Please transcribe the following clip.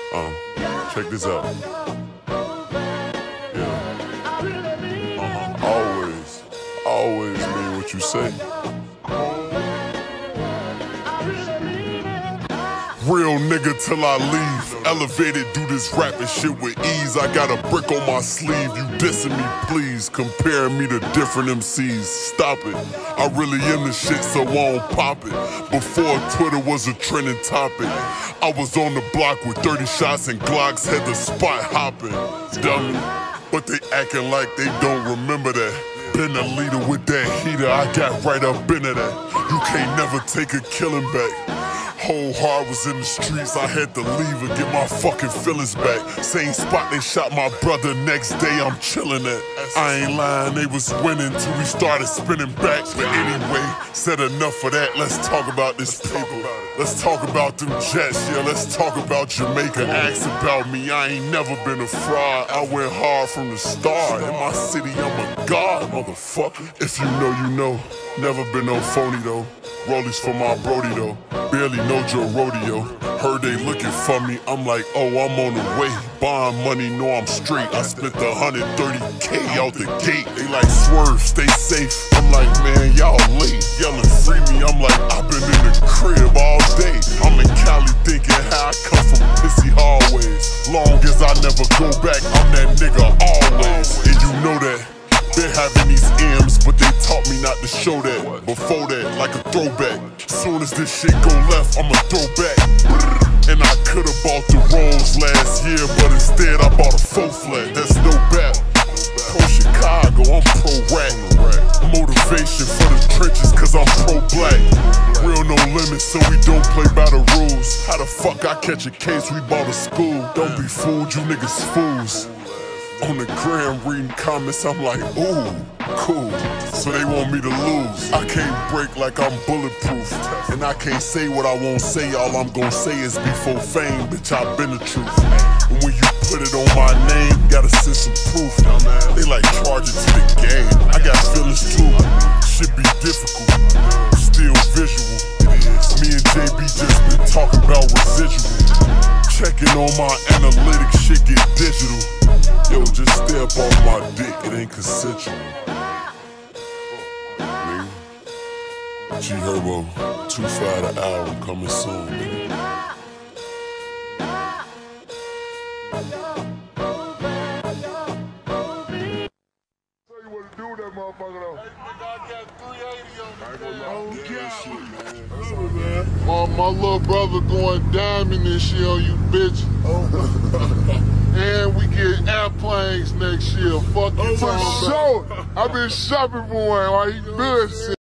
Check this out. Yeah. Always mean what you say. Real nigga till I leave. Elevated, do this rapping shit with ease. I got a brick on my sleeve. You dissing me, please. Comparing me to different MCs. Stop it. I really am the shit, so I won't pop it. Before Twitter was a trending topic, I was on the block with 30 shots and Glocks, had the spot hopping. Dummy. But they acting like they don't remember that. Been a leader with that heater, I got right up into that. You can't never take a killing back. Whole heart was in the streets, I had to leave and get my fucking feelings back. Same spot they shot my brother, next day I'm chillin' at. I ain't lying, they was winning till we started spinning back. But anyway, said enough of that, let's talk about this paper. Let's talk about them Jets, yeah, let's talk about Jamaica. Ask about me, I ain't never been a fraud. I went hard from the start. In my city, I'm a god, motherfucker. If you know, you know. Never been no phony though. Rollies for my Brody though. Barely know Joe Rodeo. Heard they looking for me, I'm like, oh, I'm on the way. Bond money, know I'm straight. I spent the 130K out the gate. They like, swerve, stay safe. I'm like, man, y'all late. Yelling free me, I'm like, I've been in the crib all day. I'm in Cali thinking how I come from pissy hallways. Long as I never go back, I'm that nigga always. And you know that. Been having these M's, but they taught me not to show that. Before that, like a throwback. Soon as this shit go left, I'ma throw back. And I could've bought the Rolls last year, but instead I bought a 4-flat. That's no battle. Pro Chicago, I'm pro rap. Motivation for the trenches, cause I'm pro black. Real no limits, so we don't play by the rules. How the fuck I catch a case, we bought a school. Don't be fooled, you niggas fools. On the gram reading comments, I'm like, ooh, cool. So they want me to lose. I can't break like I'm bulletproof. And I can't say what I won't say. All I'm gonna say is before fame, bitch, I've been the truth. And when you put it on my name, gotta send some proof. They like charge it to the game. I got feelings too. Shit be difficult, still visual. Me and JB just been talking about residual. Checking on my analytics, shit get digital. Yo, just stay up on my dick, it ain't consensual. Nigga. G-Herbo, 2-5 the album coming soon, nigga. Tell you what to do with that motherfucker though. My little brother going diamond this year on you, bitch. And we get airplanes next year. Fuck you, For sure. I've been shopping for one while he bullshit.